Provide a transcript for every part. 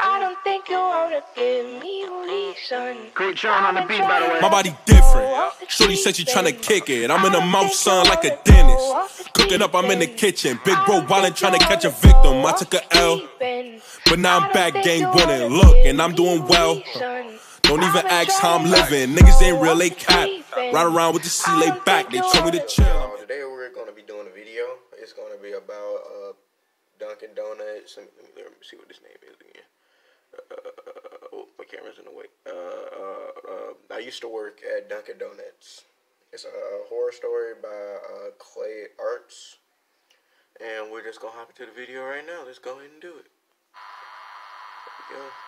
I don't think you wanna give me reason. Great Sean on the beat, by the way. My body different. Shorty said she tryna kick it. I'm in the mouth, son, like a dentist. Cooking up, I'm in the kitchen. Big bro wildin' tryna catch a victim. I took a L, but now I'm back gang winning. Look, and I'm doing well. Don't even ask how I'm living. Niggas ain't real, they cap. Ride around with the C laid back. They told me to chill. Today we're gonna be doing a video. It's gonna be about Dunkin' Donuts. Let me see what this name is again. Oh, my camera's in the way. I used to work at Dunkin' Donuts. It's a horror story by Clay Arts, and we're just gonna hop into the video right now. Let's go ahead and do it. There we go.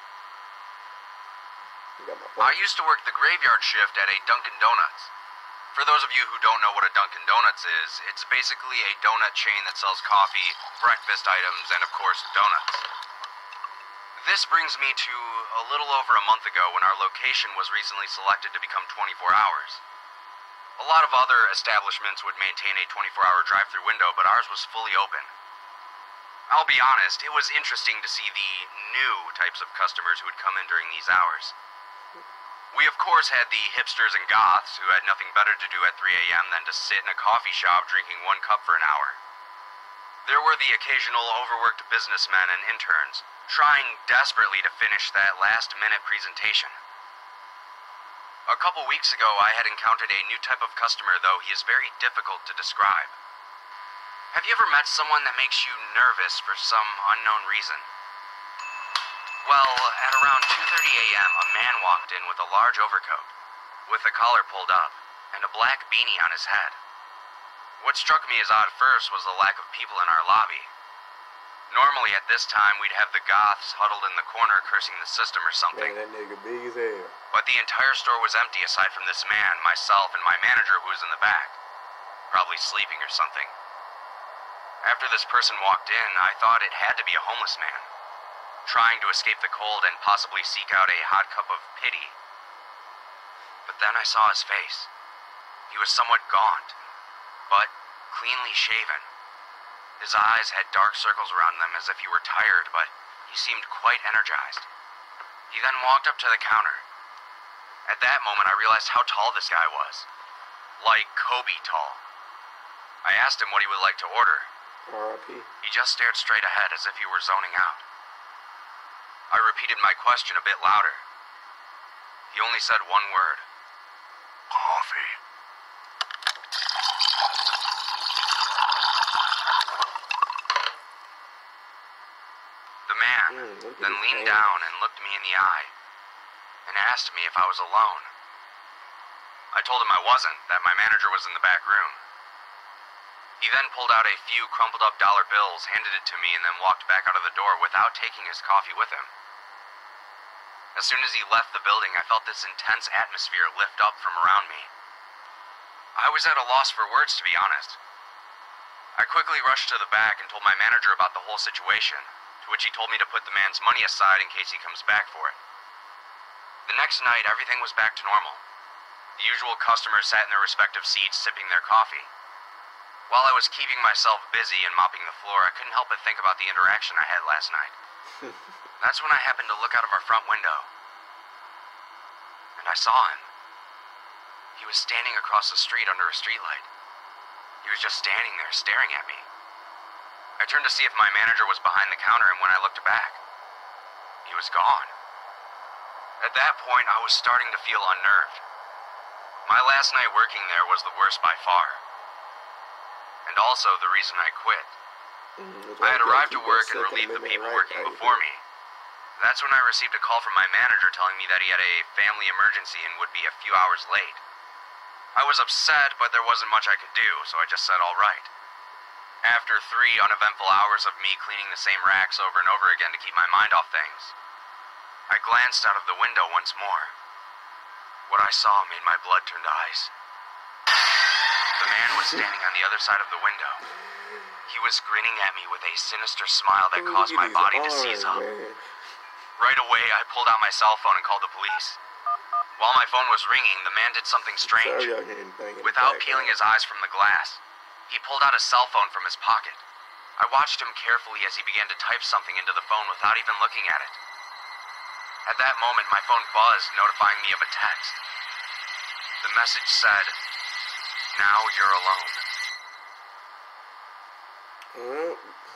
I used to work the graveyard shift at a Dunkin' Donuts. For those of you who don't know what a Dunkin' Donuts is, it's basically a donut chain that sells coffee, breakfast items, and of course, donuts. This brings me to a little over a month ago when our location was recently selected to become 24 hours. A lot of other establishments would maintain a 24-hour drive-thru window, but ours was fully open. I'll be honest, it was interesting to see the new types of customers who would come in during these hours. We of course had the hipsters and goths who had nothing better to do at 3 a.m. than to sit in a coffee shop drinking 1 cup for an hour. There were the occasional overworked businessmen and interns, trying desperately to finish that last-minute presentation. A couple weeks ago, I had encountered a new type of customer, though he is very difficult to describe. Have you ever met someone that makes you nervous for some unknown reason? Well, at around 2:30 a.m., a man walked in with a large overcoat, with the collar pulled up, and a black beanie on his head. What struck me as odd first was the lack of people in our lobby. Normally at this time, we'd have the goths huddled in the corner cursing the system or something. Man, that nigga big as hell. But the entire store was empty aside from this man, myself, and my manager who was in the back. Probably sleeping or something. After this person walked in, I thought it had to be a homeless man, trying to escape the cold and possibly seek out a hot cup of pity. But then I saw his face. He was somewhat gaunt, but cleanly shaven. His eyes had dark circles around them as if he were tired, but he seemed quite energized. He then walked up to the counter. At that moment, I realized how tall this guy was. Like Kobe tall. I asked him what he would like to order. R.I.P. He just stared straight ahead as if he were zoning out. I repeated my question a bit louder. He only said one word. Coffee. The man then leaned down and looked me in the eye and asked me if I was alone. I told him I wasn't, that my manager was in the back room. He then pulled out a few crumpled up dollar bills, handed it to me, and then walked back out of the door without taking his coffee with him. As soon as he left the building, I felt this intense atmosphere lift up from around me. I was at a loss for words, to be honest. I quickly rushed to the back and told my manager about the whole situation, to which he told me to put the man's money aside in case he comes back for it. The next night, everything was back to normal. The usual customers sat in their respective seats, sipping their coffee. While I was keeping myself busy and mopping the floor, I couldn't help but think about the interaction I had last night. That's when I happened to look out of our front window. And I saw him. He was standing across the street under a streetlight. He was just standing there, staring at me. I turned to see if my manager was behind the counter, and when I looked back, he was gone. At that point, I was starting to feel unnerved. My last night working there was the worst by far. And also the reason I quit. I had arrived to work and relieved the people working before me. That's when I received a call from my manager telling me that he had a family emergency and would be a few hours late. I was upset, but there wasn't much I could do, so I just said all right. After 3 uneventful hours of me cleaning the same racks over and over again to keep my mind off things, I glanced out of the window once more. What I saw made my blood turn to ice. The man was standing on the other side of the window. He was grinning at me with a sinister smile that caused my body to seize up. Right away, I pulled out my cell phone and called the police. While my phone was ringing, the man did something strange. Without peeling his eyes from the glass, he pulled out a cell phone from his pocket. I watched him carefully as he began to type something into the phone without even looking at it. At that moment, my phone buzzed, notifying me of a text. The message said, "Now you're alone." Well,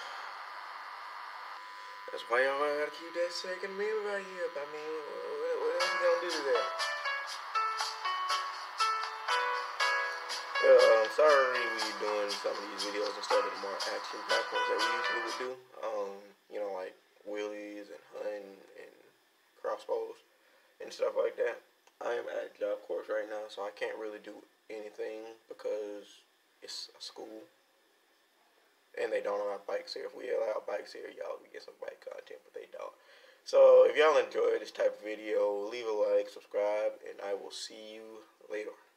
that's why y'all gotta keep that second mirror right here. I mean, what else you gonna do to that? I'm sorry we doing some of these videos instead of the more action platforms that we usually would do. You know, like wheelies and hunting and crossbows and stuff like that. I am at a job course right now, so I can't really do anything because it's a school and they don't allow bikes here. If we allow bikes here, y'all would get some bike content, but they don't. So if y'all enjoy this type of video, leave a like, subscribe, and I will see you later.